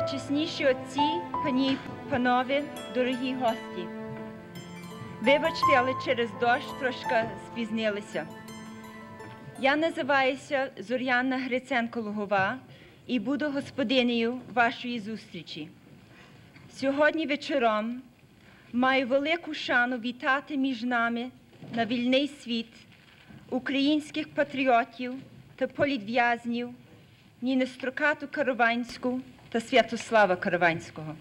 Найчесніші отці, пані і панове, дорогі гості. Вибачте, але через дощ трошки спізнилися. Я називаюся Зоряна Гриценко-Лугова і буду господинею вашої зустрічі. Сьогодні вечором маю велику шану вітати між нами на вільний світ українських патріотів та політв'язнів Ніну Строкату Караванську та Святослава Караванського.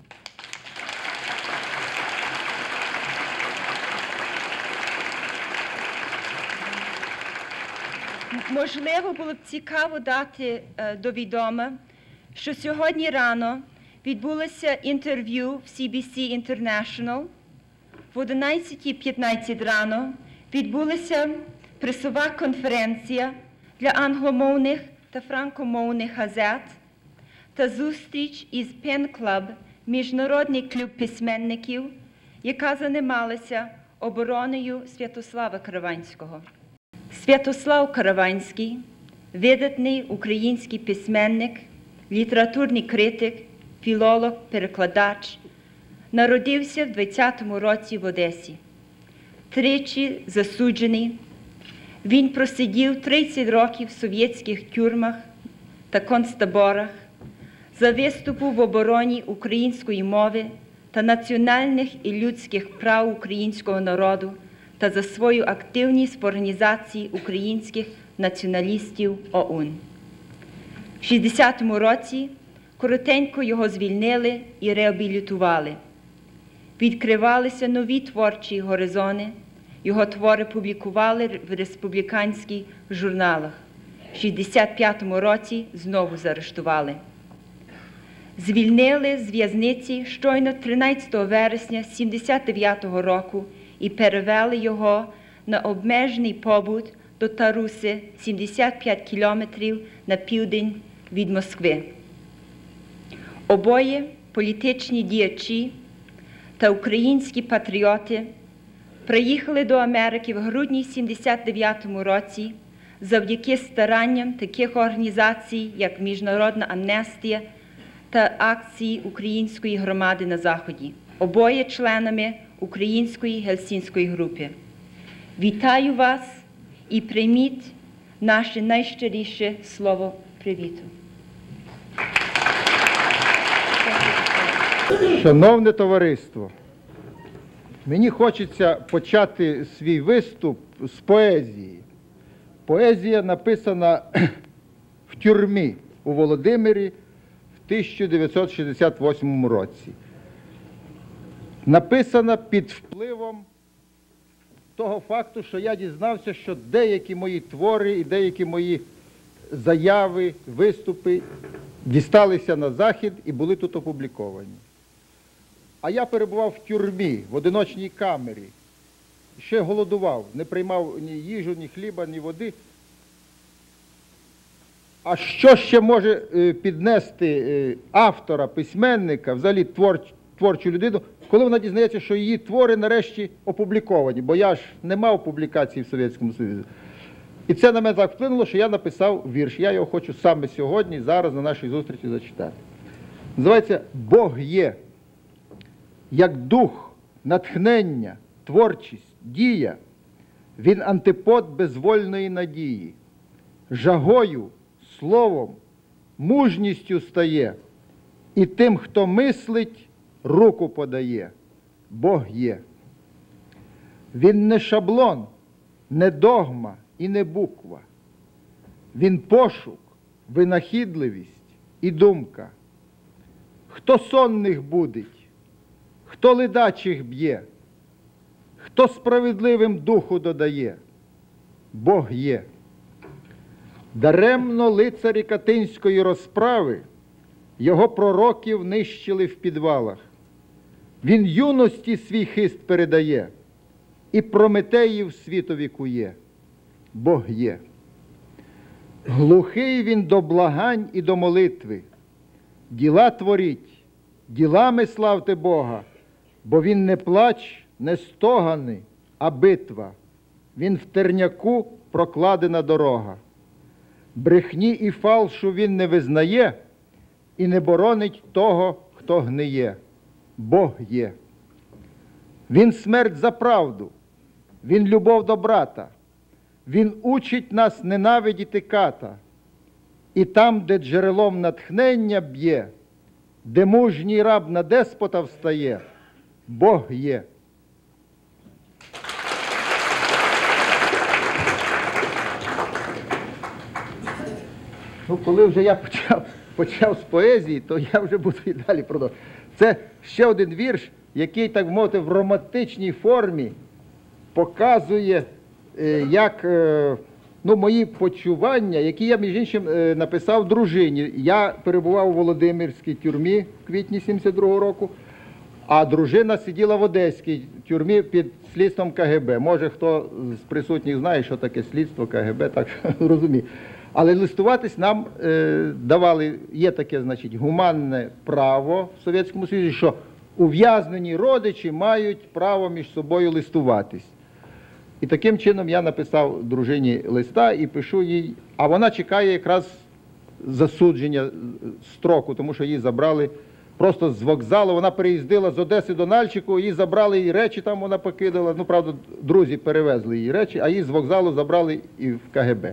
Можливо, було б цікаво дати до відома, що сьогодні рано відбулося інтерв'ю в CBC International. В 11:15 рано відбулася пресова конференція для англомовних та франкомовних газет та зустріч із Pen Club, Міжнародний клуб письменників, яка займалася обороною Святослава Караванського. Святослав Караванський – видатний український письменник, літературний критик, філолог, перекладач. Народився в 20-му році в Одесі. Тричі засуджений. Він просидів 30 років в совєтських тюрмах та концтаборах за виступу в обороні української мови та національних і людських прав українського народу та за свою активність в організації українських націоналістів ОУН. В 60-му році коротенько його звільнили і реабілітували. Відкривалися нові творчі горизонти, його твори публікували в республіканських журналах. В 65-му році знову заарештували. Звільнили з в'язниці щойно 13 вересня 79-го року і перевели його на обмежений побут до Таруси, 75 кілометрів на південь від Москви. Обоє політичні діячі та українські патріоти приїхали до Америки в грудні 79-му році завдяки старанням таких організацій, як Міжнародна амнестія та акції української громади на Заході. Обоє членами української гельсінської групи. Вітаю вас і прийміть наше найщиріше слово привіту. Шановне товариство, мені хочеться почати свій виступ з поезії. Поезія написана в тюрмі у Володимирі в 1968 році. Написана під впливом того факту, що я дізнався, що деякі мої твори і деякі мої заяви, виступи дісталися на Захід і були тут опубліковані. А я перебував в тюрмі, в одиночній камері, ще голодував, не приймав ні їжу, ні хліба, ні води. А що ще може піднести автора, письменника, взагалі творчу людину, коли вона дізнається, що її твори нарешті опубліковані, бо я ж не мав публікації в Совєтському Союзі. І це на мене так вплинуло, що я написав вірш. Я його хочу саме сьогодні, зараз на нашій зустрічі зачитати. Називається «Бог є». Як дух, натхнення, творчість, дія, він антипод безвольної надії. Жагою, словом, мужністю стає, і тим, хто мислить, руку подає. Бог є. Він не шаблон, не догма і не буква. Він пошук, винахідливість і думка. Хто сонних будить, хто ледачих б'є, хто справедливим духу додає, Бог є. Даремно лицарі Катинської розправи його пророків нищили в підвалах. Він юності свій хист передає і Прометеїв світові кує. Бог є. Глухий він до благань і до молитви. Діла творіть, ділами славте Бога, бо він не плач, не стогани, а битва. Він в терняку прокладена дорога. Брехні і фалшу він не визнає, і не боронить того, хто гниє. Бог є. Він смерть за правду, Він любов до брата, Він учить нас ненавидіти ката. І там, де джерелом натхнення б'є, де мужній раб на деспота встає, Бог є. Ну, коли вже я почав з поезії, то я вже буду і далі продовжувати. Це ще один вірш, який, так мовити, в романтичній формі показує, як мої почування, які я, між іншим, написав дружині. Я перебував у Володимирській тюрмі в квітні 72-го року, а дружина сиділа в Одеській тюрмі під слідством КГБ. Може, хто з присутніх знає, що таке слідство КГБ, так розуміє. Але листуватись нам давали, є таке, значить, гуманне право в Совєтському Союзі, що ув'язнені родичі мають право між собою листуватись. І таким чином я написав дружині листа і пишу їй, а вона чекає якраз засудження строку, тому що її забрали просто з вокзалу. Вона переїздила з Одеси до Нальчику, її забрали, її речі там вона покидала. Ну, правда, друзі перевезли її речі, а її з вокзалу забрали і в КГБ.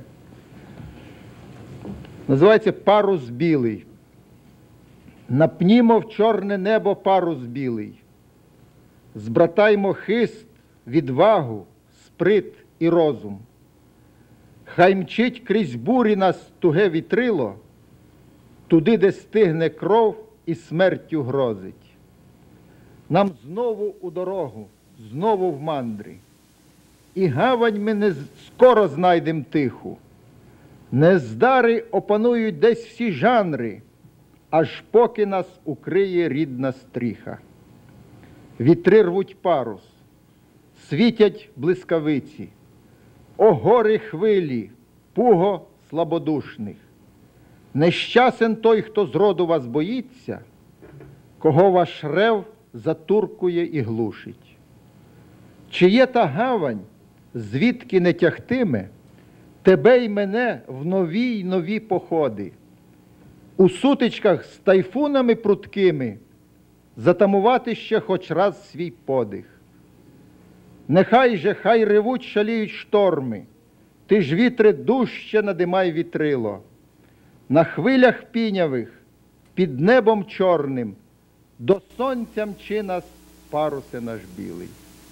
Називається «Парус білий». Напнімо в чорне небо парус білий. Збратаймо хист, відвагу, сприт і розум. Хай мчить крізь бурі нас туге вітрило, туди, де стигне кров і смертю грозить. Нам знову у дорогу, знову в мандри. І гавань ми не скоро знайдем тиху. Нездари опанують десь всі жанри, аж поки нас укриє рідна стріха. Вітри рвуть парус, світять блискавиці, о гори хвилі, пуго слабодушних. Нещасен той, хто зроду вас боїться, кого ваш рев затуркує і глушить. Чи є та гавань, звідки не тягтиме тебе й мене в нові й нові походи, у сутичках з тайфунами прудкими затамувати ще хоч раз свій подих. Нехай же, хай ревуть, шаліють шторми, ти ж, вітре, дужче надимай вітрило. На хвилях пінявих, під небом чорним, до сонця мчи нас, парусе наш білий.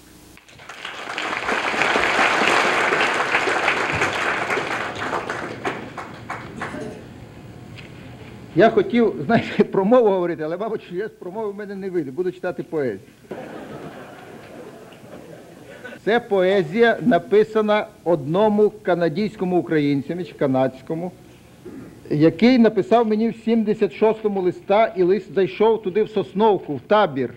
Я хотів, знаєте, про мову говорити, але, мабуть, що я з промови в мене не вийде. Буду читати поезію. Це поезія написана одному канадському українцям, чи канадському, який написав мені в 76-му листа, і лист зайшов туди в Сосновку, в табір.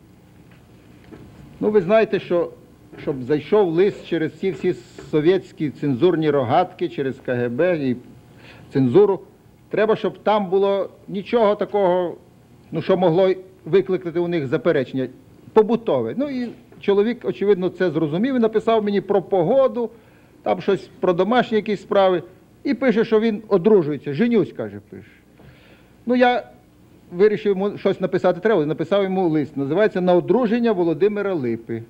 Ну, ви знаєте, що щоб зайшов лист через всі совєтські цензурні рогатки, через КГБ і цензуру, треба, щоб там було нічого такого, ну, що могло викликати у них заперечення, побутове. Ну, і чоловік, очевидно, це зрозумів і написав мені про погоду, там щось про домашні якісь справи, і пише, що він одружується. Женюсь, каже, пише. Ну, я вирішив йому щось написати треба, написав йому лист. Називається «На одруження Володимира Липи».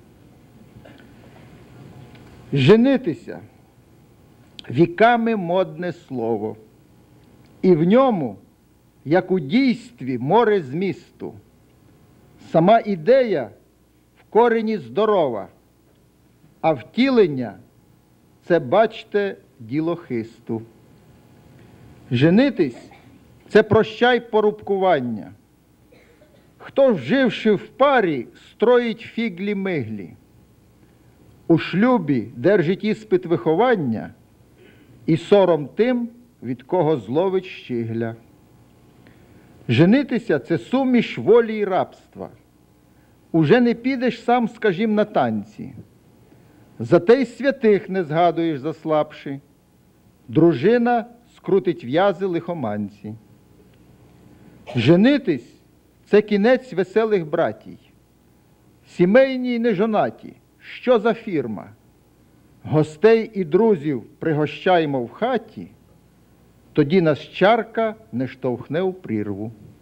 Женитися – віками модне слово. І в ньому, як у дійстві, море змісту. Сама ідея в корені здорова, а втілення – це, бачте, діло хисту. Женитись – це прощай порубкування. Хто, вживши в парі, строїть фіглі-миглі. У шлюбі держить іспит виховання і сором тим, від кого зловить щигля. Женитися – це суміш волі й рабства. Уже не підеш сам, скажім, на танці. Зате й святих не згадуєш заслабши. Дружина скрутить в'язи лихоманці. Женитись – це кінець веселих братій. Сімейні й нежонаті. Що за фірма? Гостей і друзів пригощаємо в хаті, тоді нас чарка не штовхне у прірву.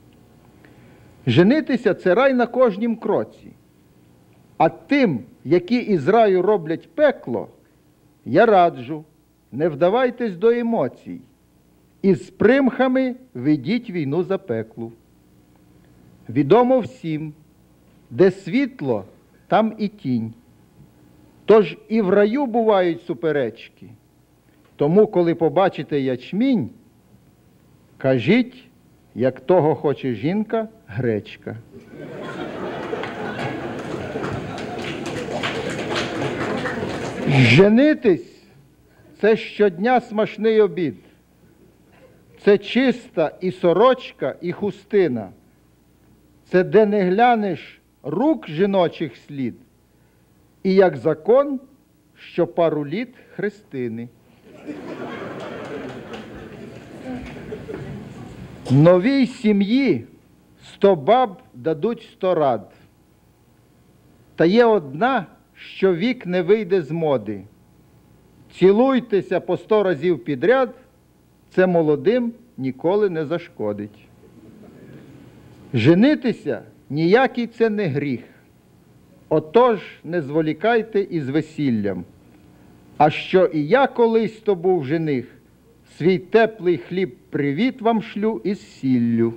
Женитися – це рай на кожнім кроці. А тим, які із раю роблять пекло, я раджу, не вдавайтесь до емоцій. Із примхами ведіть війну запеклу. Відомо всім, де світло, там і тінь. Тож і в раю бувають суперечки. Тому, коли побачите ячмінь, кажіть, як того хоче жінка, гречка. Женитись – це щодня смачний обід. Це чиста і сорочка, і хустина. Це де не глянеш рук жіночих слід. І як закон, що пару літ хрестини. Новій сім'ї 100 баб дадуть 100 рад. Та є одна, що вік не вийде з моди. Цілуйтеся по 100 разів підряд, це молодим ніколи не зашкодить. Женитися ніякий це не гріх. Отож не зволікайте із весіллям. А що і я колись то був жених, свій теплий хліб привіт вам шлю із сіллю.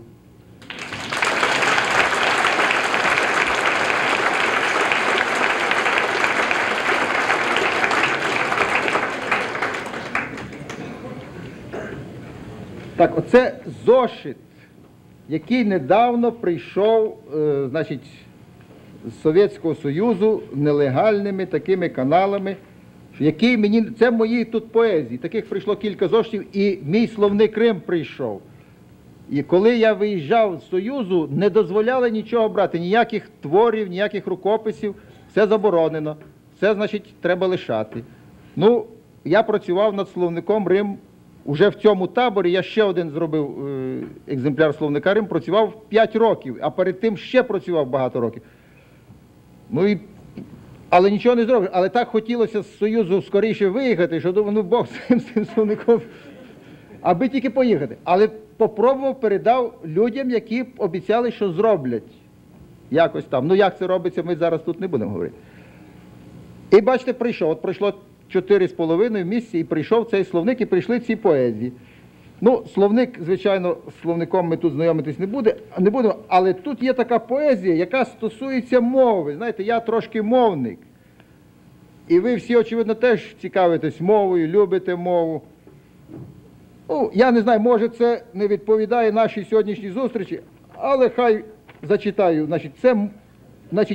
Так, оце зошит, який недавно прийшов, значить, з Совєтського Союзу нелегальними такими каналами, який мені, це мої тут поезії, таких прийшло кілька зошитів, і мій словник Рим прийшов. І коли я виїжджав з Союзу, не дозволяли нічого брати, ніяких творів, ніяких рукописів, все заборонено, все, значить, треба лишати. Ну, я працював над словником Рим. Уже в цьому таборі я ще один зробив екземпляр словника Рим, працював 5 років, а перед тим ще працював багато років. Ну, але нічого не зробив. Але так хотілося з Союзу скоріше виїхати, що думаю, ну Бог з цим словником, аби тільки поїхати. Але попробував, передав людям, які обіцяли, що зроблять. Якось там. Ну як це робиться, ми зараз тут не будемо говорити. І бачите, прийшов. От пройшло 4,5 місяці, і прийшов цей словник, і прийшли ці поезії. Ну, словник, звичайно, з словником ми тут знайомитись не будемо, але тут є така поезія, яка стосується мови. Знаєте, я трошки мовник. І ви всі, очевидно, теж цікавитесь мовою, любите мову. Ну, я не знаю, може це не відповідає нашій сьогоднішній зустрічі, але хай зачитаю. Значить, це, значить,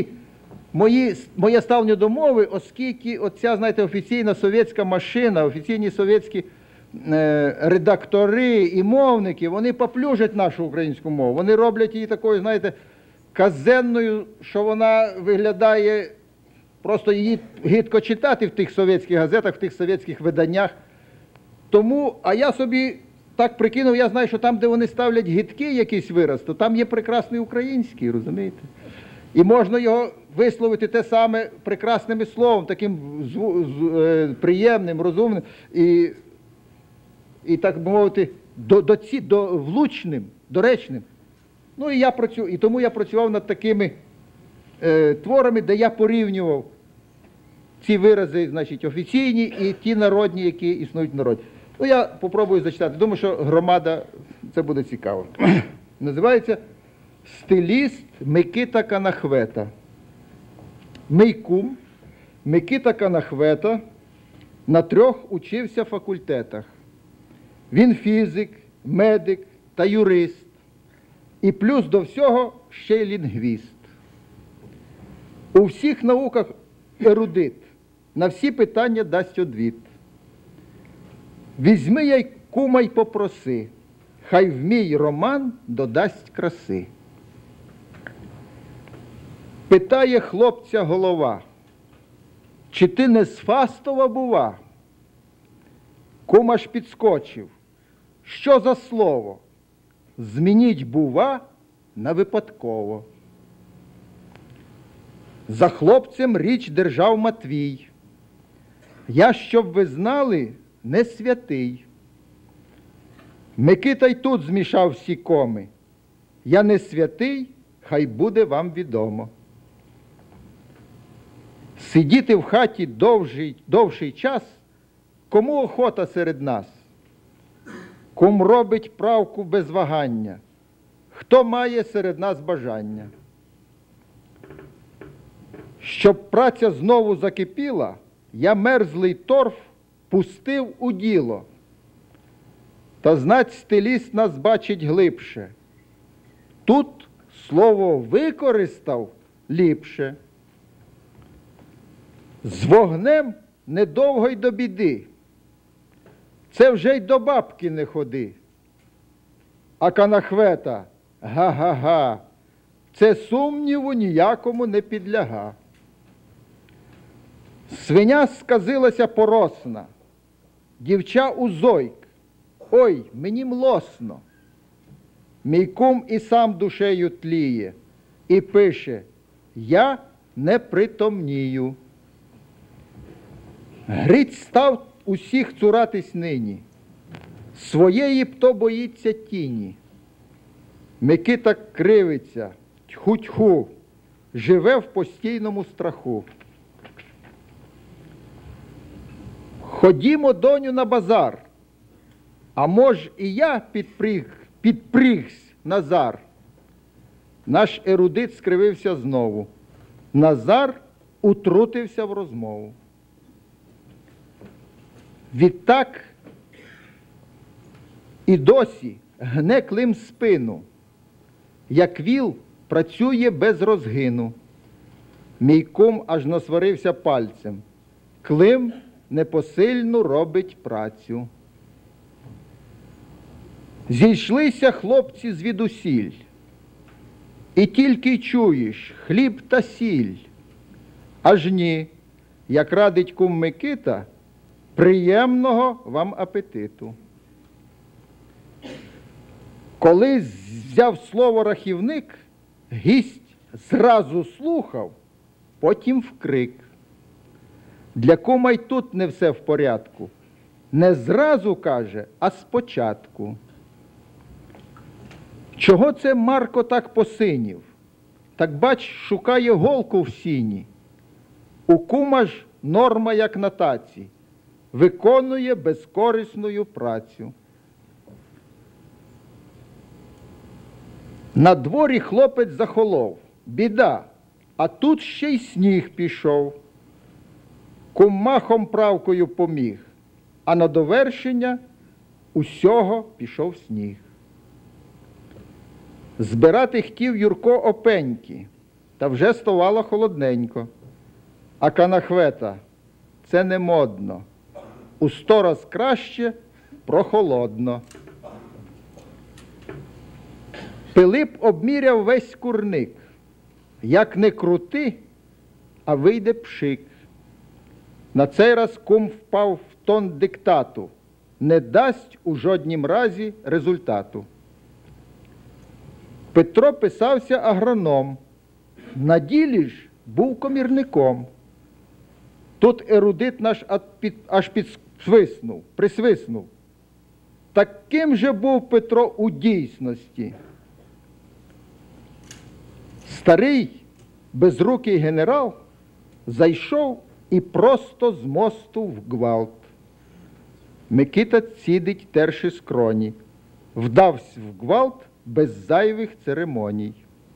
моє ставлення до мови, оскільки оця, знаєте, офіційна совєтська машина, офіційні совєтські редактори і мовники, вони поплюжать нашу українську мову. Вони роблять її такою, знаєте, казенною, що вона виглядає, просто її гидко читати в тих совєтських газетах, в тих совєтських виданнях. Тому, а я собі так прикинув, я знаю, що там, де вони ставлять гидкий якийсь вираз, то там є прекрасний український, розумієте? І можна його висловити те саме прекрасним словом, таким приємним, розумним і так би мовити, влучним, доречним. Ну і я працюю, і тому я працював над такими творами, де я порівнював ці вирази, значить, офіційні і ті народні, які існують в народі. Ну я попробую зачитати. Думаю, що громада, це буде цікаво. Називається «Стиліст Микита Канахвета». Мій кум Микита Канахвета на 3 учився факультетах. Він фізик, медик та юрист. І плюс до всього ще й лінгвіст. У всіх науках ерудит, на всі питання дасть одвіт. Візьми я й кума й попроси, хай в мій роман додасть краси. Питає хлопця голова, чи ти не з Фастова бува? Кум аж підскочив. Що за слово? Змініть бува на випадково. За хлопцем річ держав Матвій. Я, щоб ви знали, не святий. Микита й тут змішав всі коми. я не святий, хай буде вам відомо. Сидіти в хаті довший час, кому охота серед нас? Кум робить правку без вагання, хто має серед нас бажання? Щоб праця знову закипіла, я мерзлий торф пустив у діло. Та знать стиліст нас бачить глибше. Тут слово використав ліпше. З вогнем недовго й до біди. Це вже й до бабки не ходи. А Канахвета, га-га-га, це сумніву ніякому не підляга. Свиня сказилася поросна, дівча узойк, ой, мені млосно. Мій кум і сам душею тліє, і пише, я не притомнію. Гриць став усіх цуратись нині, своєї б то боїться тіні. Микита кривиться, тьху-тьху, живе в постійному страху. Ходімо, доню, на базар, а мож і я підпрігсь Назар. Наш ерудит скривився знову. Назар утрутився в розмову. Відтак і досі гне Клим спину, як віл працює без розгину. Мій кум аж насварився пальцем. Клим непосильну робить працю. Зійшлися хлопці звідусіль, і тільки чуєш хліб та сіль. Аж ні, як радить кум Микита, приємного вам апетиту. Коли взяв слово рахівник, гість зразу слухав, потім вкрик. Для кума й тут не все в порядку. Не зразу каже, а спочатку. Чого це Марко так посинів? Так бач, шукає голку в сіні. У кума ж норма як на таці. Виконує безкорисною працю. На дворі хлопець захолов. Біда, а тут ще й сніг пішов. Кум махом правкою поміг, а на довершення усього пішов сніг. Збирати хотів Юрко опеньки, та вже ставало холодненько. А Канахвета, це не модно, у 100 раз краще прохолодно. Пилип обміряв весь курник, як не крути, а вийде пшик. На цей раз кум впав в тон диктату, не дасть у жоднім разі результату. Петро писався агроном, на ділі ж був комірником. Тут ерудит наш аж присвиснув. Таким же був Петро у дійсності. Старий, безрукий генерал зайшов і просто з мосту в гвалт. Микита цідить, терши скроні, вдався в гвалт без зайвих церемоній.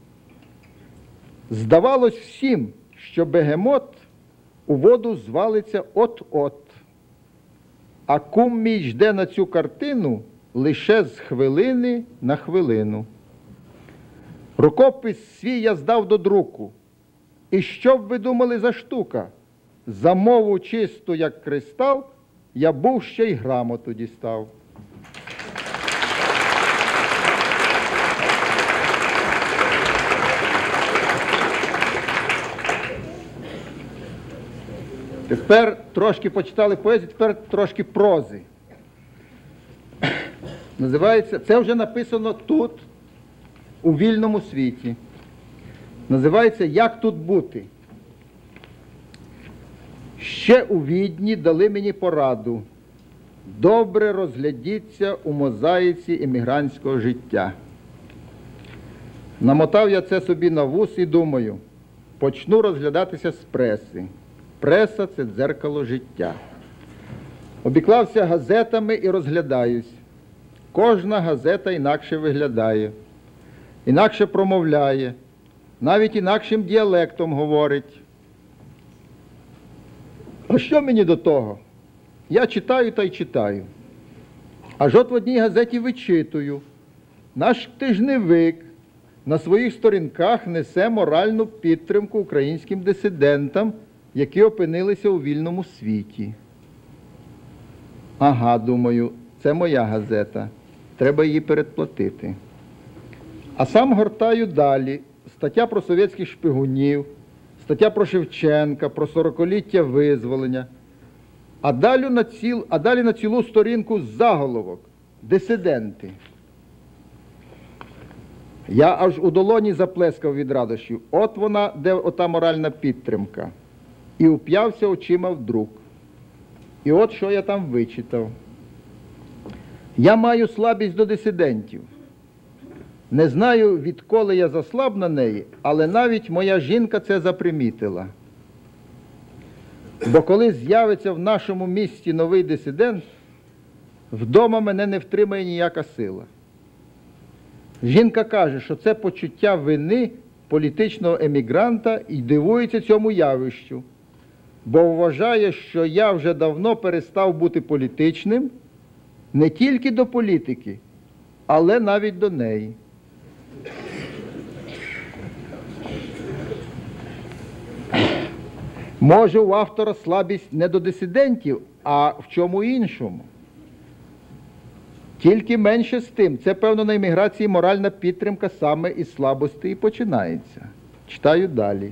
Здавалось всім, що бегемот у воду звалиться от-от. А кум мій жде на цю картину лише з хвилини на хвилину. Рукопис свій я здав до друку. І що б ви думали за штука? За мову чисту, як кристал, я був ще й грамоту дістав. Тепер трошки почитали поезію, тепер трошки прози. Називається, це вже написано тут, у вільному світі. Називається «Як тут бути?». Ще у Відні дали мені пораду. Добре розглядіться у мозаїці емігрантського життя. Намотав я це собі на вус і думаю, почну розглядатися з преси. Преса – це дзеркало життя. Обіклався газетами і розглядаюсь. Кожна газета інакше виглядає, інакше промовляє, навіть інакшим діалектом говорить. А що мені до того? Я читаю та й читаю. Аж от в одній газеті вичитую. Наш тижневик на своїх сторінках несе моральну підтримку українським дисидентам, які опинилися у вільному світі. Ага, думаю, це моя газета. Треба її передплатити. А сам гортаю далі. Стаття про совєтських шпигунів, стаття про Шевченка, про 40-ліття визволення. А далі на цілу сторінку заголовок «Дисиденти». Я аж у долоні заплескав від радощів. От вона, де ота моральна підтримка. І уп'явся очима в друк. І от що я там вичитав. Я маю слабість до дисидентів. Не знаю, відколи я заслаб на неї, але навіть моя жінка це запримітила. Бо коли з'явиться в нашому місті новий дисидент, вдома мене не втримає ніяка сила. Жінка каже, що це почуття вини політичного емігранта і дивується цьому явищу, бо вважає, що я вже давно перестав бути політичним не тільки до політики, але навіть до неї. Може, у автора слабість не до дисидентів, а в чому іншому. Тільки менше з тим. Це, певно, на еміграції моральна підтримка саме із слабості і починається. Читаю далі.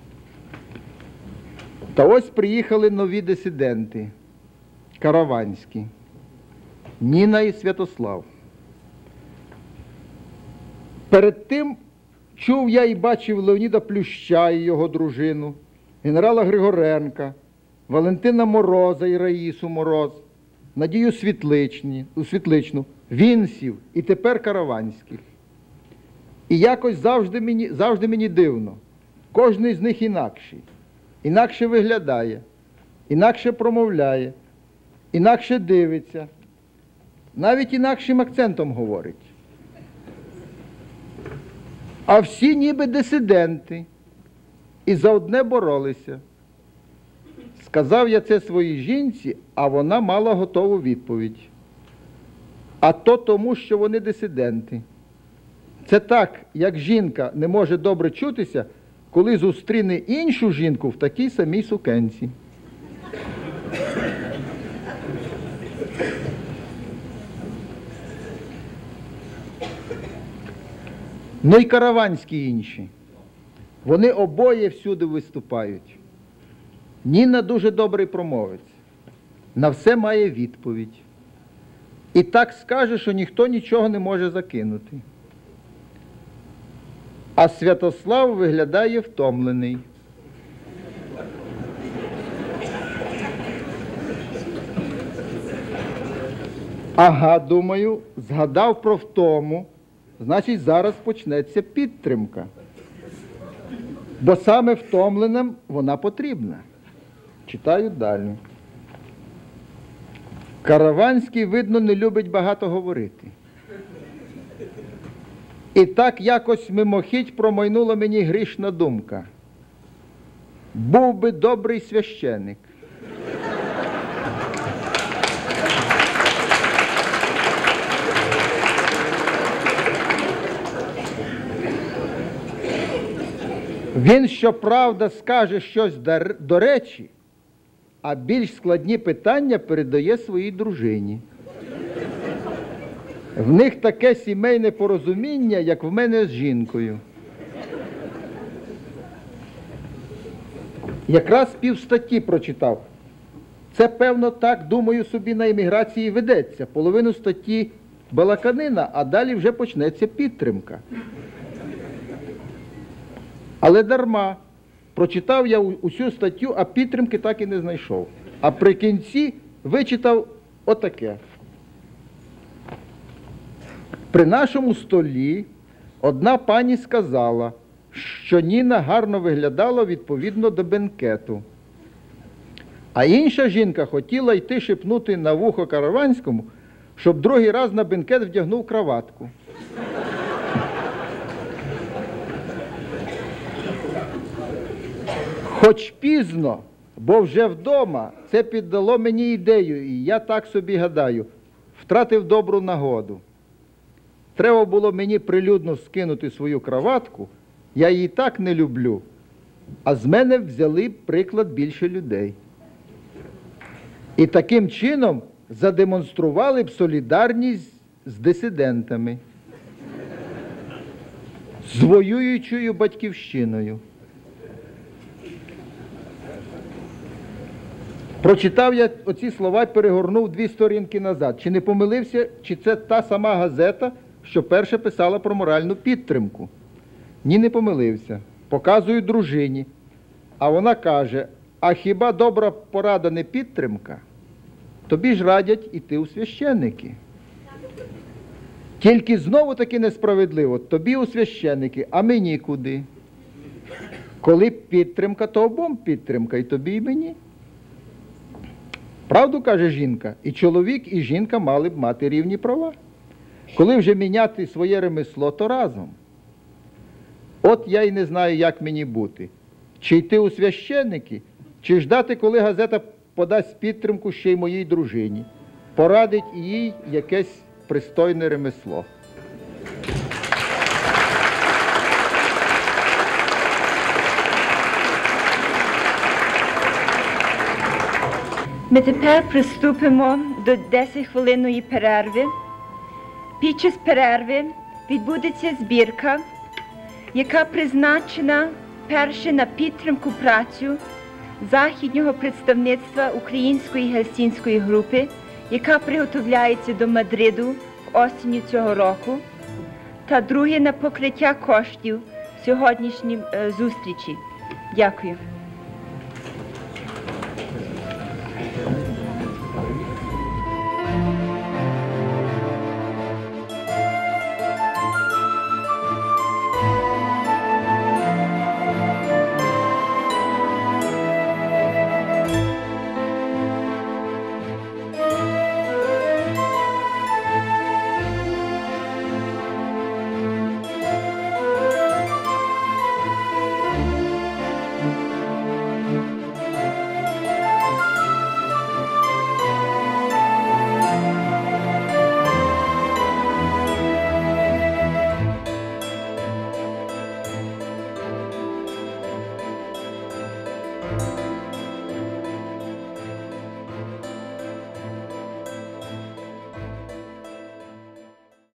Та ось приїхали нові дисиденти. Караванські. Ніна і Святослав. Перед тим чув я і бачив Леоніда Плюща і його дружину, генерала Григоренка, Валентина Мороза і Раїсу Мороз, Надію Світличну, Вінсів і тепер Караванських. І якось завжди мені дивно. Кожний з них інакший. Інакше виглядає, інакше промовляє, інакше дивиться, навіть інакшим акцентом говорить. А всі ніби дисиденти і за одне боролися. Сказав я це своїй жінці, а вона мала готову відповідь. А то тому, що вони дисиденти. Це так, як жінка не може добре чутися, коли зустріне іншу жінку в такій самій сукенці. Ну і караванські інші. Вони обоє всюди виступають. Ніна дуже добрий промовець. На все має відповідь. І так скаже, що ніхто нічого не може закинути. А Святослав виглядає втомлений. Ага, думаю, згадав про втому, значить зараз почнеться підтримка. Бо саме втомленим вона потрібна. Читаю далі. Караванський, видно, не любить багато говорити. І так якось мимохідь промайнула мені грішна думка. Був би добрий священик. Він, щоправда, скаже щось до речі, а більш складні питання передає своїй дружині. В них таке сімейне порозуміння, як в мене з жінкою. Якраз півстатті прочитав. Це, певно, так, думаю собі, на еміграції ведеться. Половину статті балаканина, а далі вже почнеться підтримка. Але дарма. Прочитав я усю статтю, а підтримки так і не знайшов. А при кінці вичитав отаке. При нашому столі Одна пані сказала, що Ніна гарно виглядала відповідно до бенкету. А інша жінка хотіла йти шепнути на вухо Караванському, щоб другий раз на бенкет вдягнув краватку. Хоч пізно, бо вже вдома, це піддало мені ідею, і я так собі гадаю, втратив добру нагоду. Треба було мені прилюдно скинути свою краватку, я її так не люблю, а з мене взяли приклад більше людей. І таким чином задемонстрували б солідарність з дисидентами, з воюючою батьківщиною. Прочитав я оці слова і перегорнув 2 сторінки назад. Чи не помилився, чи це та сама газета, що перше писала про моральну підтримку? Ні, не помилився. Показую дружині. А вона каже, а хіба добра порада не підтримка? Тобі ж радять іти у священники. Тільки знову таки несправедливо. Тобі у священники, а мені куди? Коли підтримка, то обом підтримка, і тобі, і мені. Правду каже жінка, і чоловік, і жінка мали б мати рівні права. Коли вже міняти своє ремесло, то разом. От я й не знаю, як мені бути. Чи йти у священники, чи ждати, коли газета подасть підтримку ще й моїй дружині, порадить їй якесь пристойне ремесло. Ми тепер приступимо до 10-хвилинної перерви. Під час перерви відбудеться збірка, яка призначена перше на підтримку працю західнього представництва Української Гельсінської групи, яка приготовляється до Мадриду в осінню цього року, та друге на покриття коштів сьогоднішньої зустрічі. Дякую.